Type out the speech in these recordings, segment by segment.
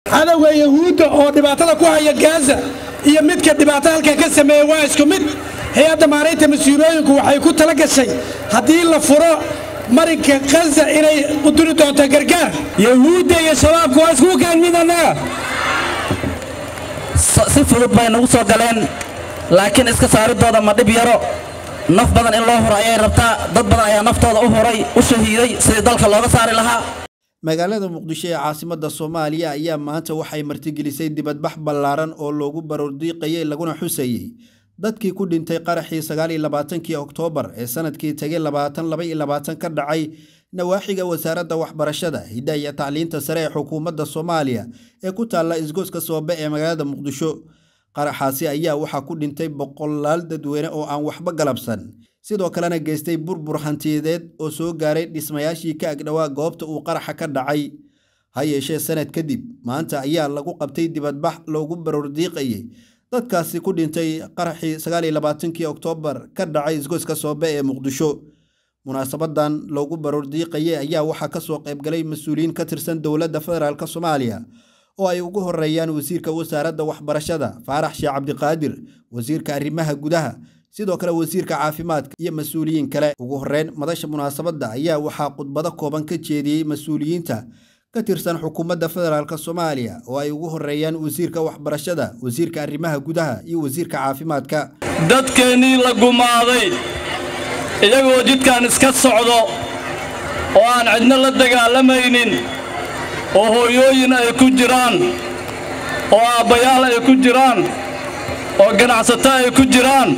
cadawga yahuudda oo dhibaatada ku haya Gaza iyo midka dhibaatada halka ka sameeyay waa isku mid hay'adda maareynta masuuliyadku waxay ku tala gashay haddii la furo marinka Gaza inay u diri doonto gargaar yahuudda iyo shabaabku waa isku kaalmidana si fudud bay nagu soo galeen laakiin iska saaridooda ma dhib yaro naf badan in loo horo ayay rabtaa dad badan ayaa naftooda u horay u shahiiday sidii dalka looga saari lahaa magaalada Muqdisho ee caasimadda Soomaaliya ayaa maanta waxay martigelisay dibadbax ballaaran oo loogu baroordiiqayay laguna xusayay dadkii ku dhintay qaraxii 29 Oktoobar ee sanadkii tagay 2022 ka dhacay nawaaxiga wasaaradda waxbarashada hiddaha iyo tacliinta sare ee xukuumadda Soomaaliya ee ku taala isgooska Soobe ee magaalada Muqdisho qaraxaasi ayaa waxa ku dhintay boqolaal dadweyne oo aan waxba galabsan sidoo kalena geystay burbur hantiyadeed oo soo gaaray dhismayaashii ka agdhawaa goobta uu qaraxa ka dhacay ha yeeshee sanad kadib maanta ayaa lagu qabtay dibadbax loogu baroordiiqayay dadkaasi ku dhintay qaraxii 29 Oktoobar ka dhacay isgooska Soobe ee Muqdisho munaasabadan loogu baroordiiqayay ayaa waxa ka soo qayb galay mas'uuliyiin ka tirsan dawladda federaalka Soomaaliya oo ay ugu horeeyaan wasiirka wasaaradda waxbarashada Faarax Sheekh Cabdiqaadir wasiirka arrimaha gudaha sidoo kale wasiirka caafimaadka iyo mas'uuliyiin kale ugu horeyn madasha munaasabada ayaa waxa khudbado kooban ka jeediyay mas'uuliyiinta ka tirsan xukuumadda federaalka Soomaaliya oo ay ugu horeeyaan wasiirka waxbarashada wasiirka arrimaha gudaha iyo wasiirka caafimaadka dadkeeni la gumaaday iyagoo jidkan iska socdo oo aan cidna la dagaalamaynin oo hooyooyin ay ku jiraan oo aabbayaal ay ku jiraan oo ganacsato ay ku jiraan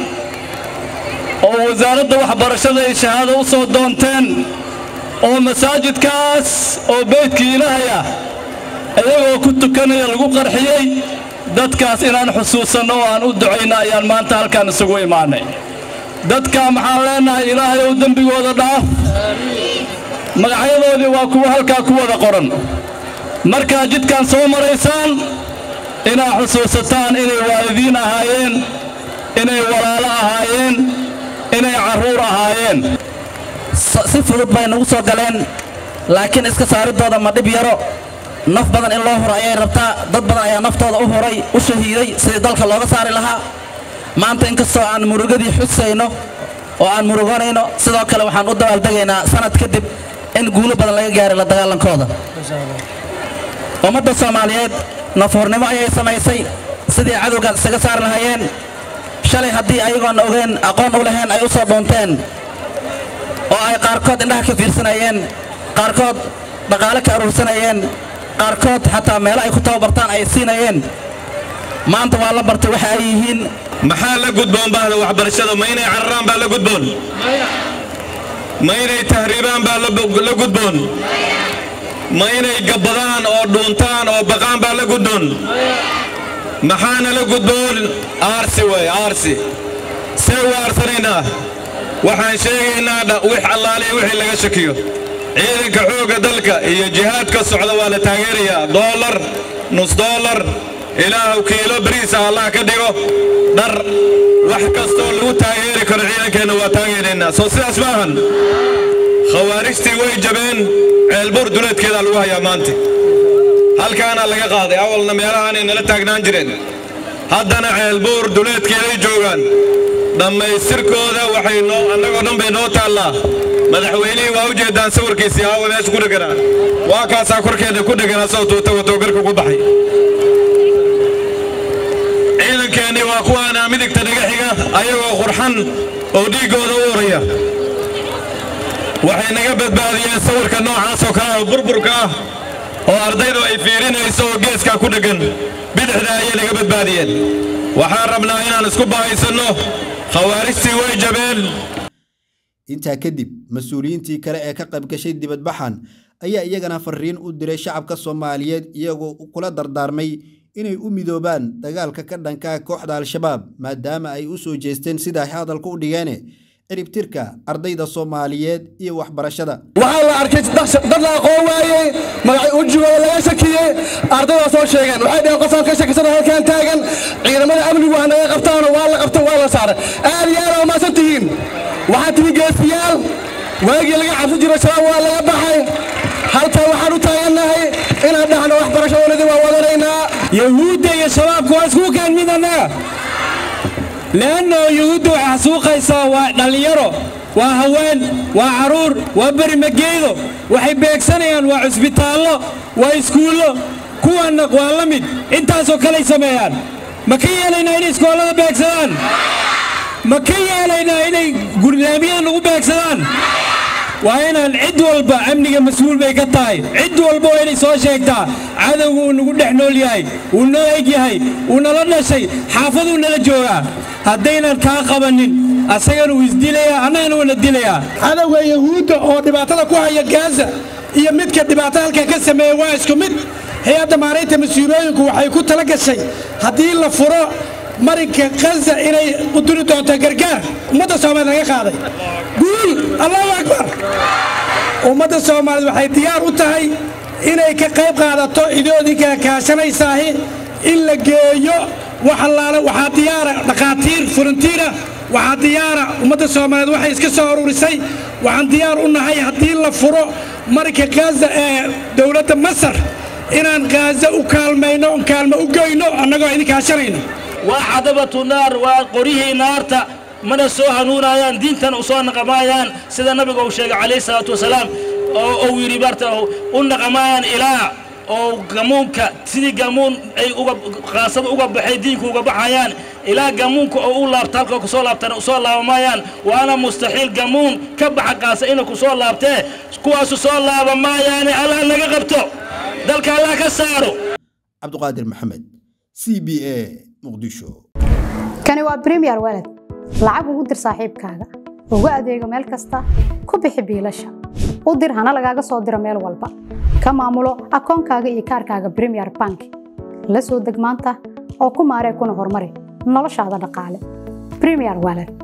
oo wasaaradda waxbarashada ay shahaado u soo doonteen oo masaajidkaas oo beedkii Ilaahay ah ayagoo ku tukanaya lagu qarxiyay dadkaas inaan xusuusanno oo aan u ducayno ayaan maanta halkaan isugu imaanay dadka maxaan leenahay Ilaahay oo dambigooda dhaaf magacyadoodii waa kuwa halkaa ku wada qoran markaa jidkan soo maraysaan inaa xusuusataan inay waalidiin ahaayeen inay walaalo ahaayeen inay carruur ahaayeen si fudud bay nagu soo galeen laakiin iska saaridooda ma dhib yaro naf badan in loo horo ayay rabtaa dad badan ayaa naftooda u horay u shahiiday sidii dalka looga saari lahaa maanta inkastoo aan murugadii xusayno oo aan muruganayno sidoo kale waxaan u dabaaldegaynaa sanad kadib in guulo badan laga gaaray la dagaalankooda ummadda Soomaaliyeed nafoornimo ayay samaysay sidii cadawga isaga saar lahaayeen shalay haddii ayagoon ogeyn aqoon u lahayn ay u soo doonteen oo ay qaarkood indhaha ka fiirsanayeen qaarkood dhaqaale ka urursanayeen qaarkood xataa meelo ay ku tababartaan ay siinayeen maanta waa la bartay waxa ay yihiin maxaa la gudboon bahda waxbarashada ma inay carraan baa la gudboon ma inay tahriibaan baa la gudboon ma inay gabbadaan oo dhuuntaan oo baqaan baa la gudboon maxaana la gudboon aarsi way aarsi see u aarsanaynaa waxaan sheegaynaa wix allaale wixii laga shakiyo ciidanka xoogga dalka iyo jihaadka socda waa la taageerayaa dollar nus dollar ilaahu kiilo bariis Allah ka dhigo dhar wax kastoo lagu taageeri karo ciidankeena waa taageeraynaa soo sidaas maahan khawaarijtii way jabeen ceelbuur duleedkeeda lagu hayaa maanta halkaana laga qaaday awalna meelahan ay nala taagnaan jireen haddana ceelbuur duleedkeeday joogaan dhammaystirkooda waxay annagoo dhan bay noo taallaa madaxweynihii waa u jeedaan sawirkiisii aawa meesha ku dheganaa waa kaasaa korkeeda ku dheganaa soo tuuta watoo garka ku baxay ciidankeennii waa kuwaana midigta naga xiga ayagoo qurxan oo dhiiggooda u uraya waxay naga badbaadiyeen sawirka noocaasoo kale oo burburka ah oo ardaydu ay fiirinayso oo geeskaa ku dhegan bidixda ayay naga badbaadiyeen waxaan rabnaa inaan isku bahaysanno khawaarijtii way jabeen intaa kadib mas'uuliyiintii kale ee ka qayb gashay dibadbaxan ayaa iyagana fariin u diray shacabka Soomaaliyeed iyagoo kula dardaarmay inay u midoobaan dagaalka ka dhanka kooxda Al-Shabaab maadaama ay u soo jeesteen sida hadalku u dhigeen ciribtirka ardayda Soomaaliyeed iyo waxbarashada waxaa la arkay dad la aqoon waayay magac u jooga laga shakiyay ardayda soo sheegan waxay dhaheen qofkan ka shakisan halkan taagan ciidamada amnigu waa naga qabtaan waa la qabtay waa la saaray aad iyo aad ma santihiin waxaa timi geesiyaal waagii laga cabsi jiray shabaab waa laga baxay halka waxaan u taaganahay inaan dhahno waxbarashadooda waa wadanaynaa يهود يا شباب كواسكو كان مدنا لأنه يهود حسوقيسا ودليرو وهوين وعرور وبرمجيدو وحبيك سنيان وعسبيتالو وإسكولو كوان نقوالمد انتاسو كلي سميان مكيا لنا إني إسكولا بيكسان مكيا لنا إني قرناميان وبيكسان وأنا عد والبا أمني مسؤول بيكتاي عد والبا إني سو شيكتا عدو نقول نحن لياي ونلاقي هاي ونلنا شيء حافظوا نلجوها هدينا كاقبنين أسير ويزديليا أنا ونديليا هذا هو يهود أو دبعتنا كوها يجازة يمد كدبعتها كقسم وايش كمد هي دماريت مسؤولين وحيكون تلقى شيء هدي الفراء مريك غزة إلى قدرة تجرجار ومدى سوما ذا قاضي قول الله أكبر ومدى سوما وحي ديار وتهي إلى كقيب قاعدة إذا ذيك كاشنا يساهي إلا جيو وحلالة وحديارة دقاتير فرنتيرة وحديارة ومدى سوما وحي إسكسر ورسي وعن ديار قلنا هاي هدي الفراء مريك غزة دولة مصر إن غزة وكالمينو وكالما وجينو أنا قاعد كاشرين وعذبة النار وقريه نارتا من السوء نورايان دينتنا وصان قمايان سيد النبي قوشيق عليه الصلاة والسلام أو يريبارتا أو نقمان إله أو قمونك سيدي قمون أي قاسب أوقب بحيدينك أوقب بحيان إله قمونك أو لابتالك وكسول لابتنا وصول لابمايان وأنا مستحيل قمون كبح قاسئينك وصول لابته كواسو صول لابمايان الله نقبته ذلك الله كسارو عبد القادر محمد CBA مقدشو كانوا بريمير ولد لعبوا ودر صاحب كاغا ugu adeego meel kasta ku bixi biilasha u dir hana lagaaga soo diro meel walba ka maamulo akoonkaaga iyo kaarkaaga Premier Bank la soo deg maanta oo ku maaree kuna horumari noloshaada dhaqaale Premier Wallet